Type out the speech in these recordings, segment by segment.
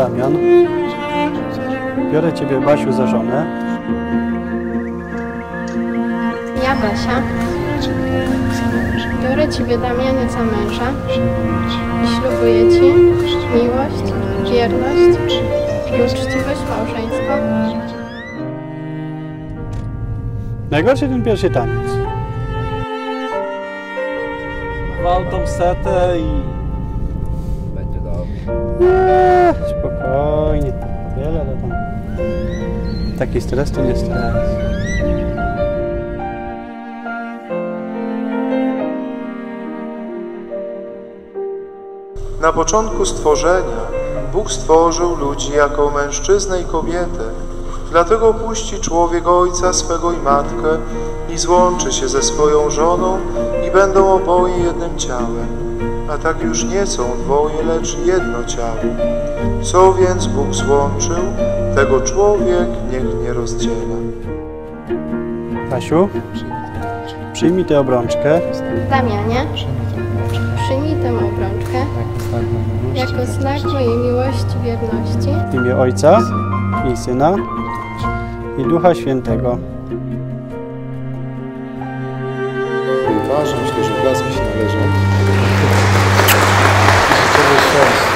Damian. Biorę Ciebie, Basiu, za żonę. Ja, Basia, biorę Ciebie, Damianie, za męża i ślubuję Ci miłość, wierność i uczciwość małżeńską. Najgorszy ten pierwszy taniec. Wal tą setę i... Będzie dobrze. Spokojnie. Wiele, ale tam... Taki stres to nie stres. Na początku stworzenia Bóg stworzył ludzi jako mężczyznę i kobietę. Dlatego opuści człowiek ojca swego i matkę i złączy się ze swoją żoną i będą oboje jednym ciałem. A tak już nie są dwoje, lecz jedno ciało. Co więc Bóg złączył, tego człowiek niech nie rozdziela. Basiu, przyjmij tę obrączkę. Damianie, przyjmij tę obrączkę jako znak mojej miłości i wierności. W imię Ojca i Syna i Ducha Świętego. Ważne, myślę, że blaski się należą. Życzę szczęścia.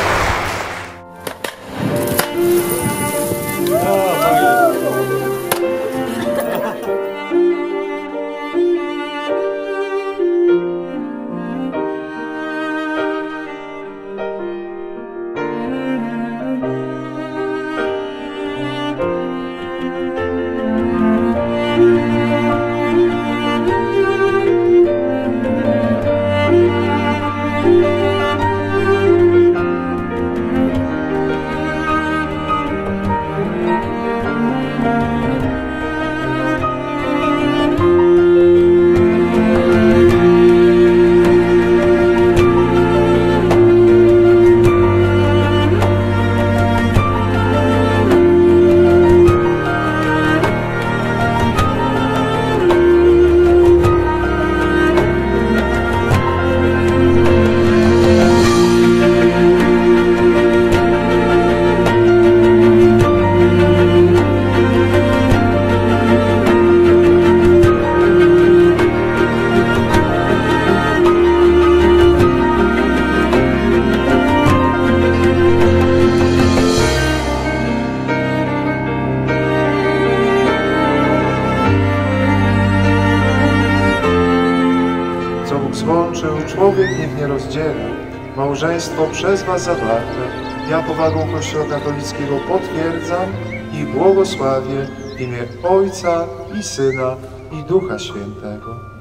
Złączył, człowiek niech nie rozdziela. Małżeństwo przez was zawarte, ja powagą Kościoła katolickiego potwierdzam i błogosławię w imię Ojca i Syna i Ducha Świętego.